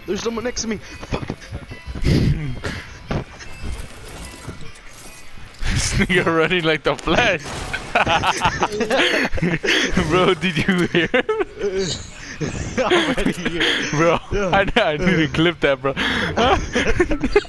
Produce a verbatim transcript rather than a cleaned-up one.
There's someone next to me. Fuck. This nigga running like the Flash. Bro, did you hear him? I'm ready here. Bro, I, I need to clip that, bro.